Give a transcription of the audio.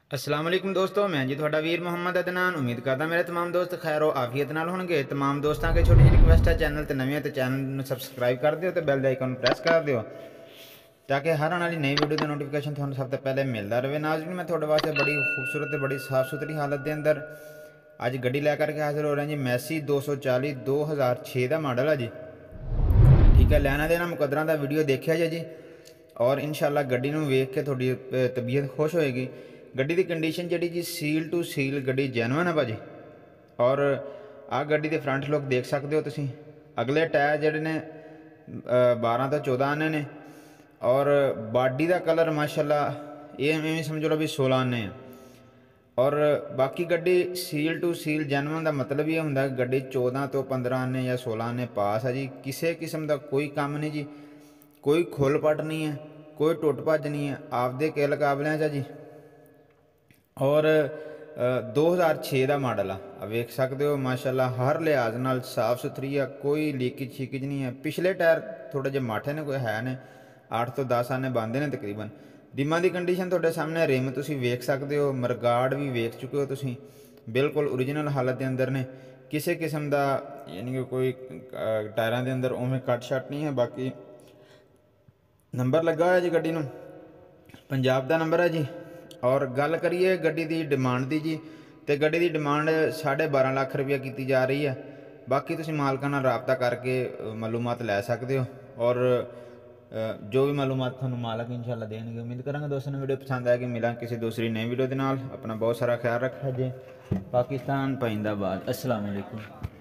अस्सलाम वालेकुम दोस्तों, मैं जी थोड़ा वीर मुहम्मद अदनान। उम्मीद करता मेरे तमाम दोस्त खैर आफियत नाल होंगे। तमाम दोस्तों के छोटी जी रिक्वेस्ट है, चैनल तो नवे तो चैनल सबसक्राइब कर दियो, तो बैल द आइकन प्रेस कर दियो ताकि हर आने वाली नई वीडियो का नोटिफिकेशन थोड़ा सब तो पहले मिलता रहे। नाज़रीन, मैं थोड़े वास्ते बड़ी खूबसूरत बड़ी साफ सुथरी हालत के अंदर अज गड्डी लैकर के हाजिर हो रहे हैं जी। मैसी 240 2006 का मॉडल है जी। ठीक है, लैना देना मुकदरा का वीडियो देखा जाए जी, और इंशाल्लाह गड्डी नूं वेख के थोड़ी तबीयत खुश होएगी। गड्डी की कंडीशन जी जी सील टू सील गड्डी जैनवन है भाजी। और आ गड्डी के फ्रंट लुक देख सकते हो तुसीं। अगले टायर जोड़े ने 12 तो 14 आने ने, और बॉडी का कलर माशाल्लाह ये समझो लो भी 16 आने हैं। और बाकी गड्डी सील टू सील जैनवन का मतलब ये होंगे गड्डी 14 तो 15 आने या 16 आने पास है जी। किसी किस्म का कोई काम नहीं जी, कोई खुल पट नहीं है, कोई टुट भज नहीं है, आपदे किल काबलियां च जी। और 2006 का मॉडल आ, वेख सकते हो माशाल्लाह हर लिहाज नाल साफ सुथरी है, कोई लीकेज शीकेज नहीं है। पिछले टायर थोड़े जे माठे ने, कोई है ने 8 तो 10 आने बंदे ने तकरीबन। रिमां की कंडीशन थोड़े सामने, रिम तुसीं वेख सकते हो, मरगाड़ भी वेख चुके हो तुसीं, बिल्कुल ओरिजिनल हालत के अंदर ने। किसी किस्म का यानी कि कोई टायरों के अंदर उवें कट शट नहीं है। बाकी नंबर लगा हुआ जी गड्डी नूं, पंजाब का नंबर है जी। और गल करिए गड्डी की डिमांड की जी, तो गड्डी की डिमांड 12.5 लाख रुपया की जा रही है। बाकी तुसीं मालकां नाल राबता करके मालूमात लै सकते हो, और जो भी मालूमात थानू मालक इंशाल्लाह देंगे। उम्मीद करांगा दोस्तों ने वीडियो पसंद आएगी। मिला किसी दूसरी नई वीडियो के नाल। अपना बहुत सारा ख्याल रखा जी। पाकिस्तान पाइंदाबाद। अस्सलाम वालेकुम।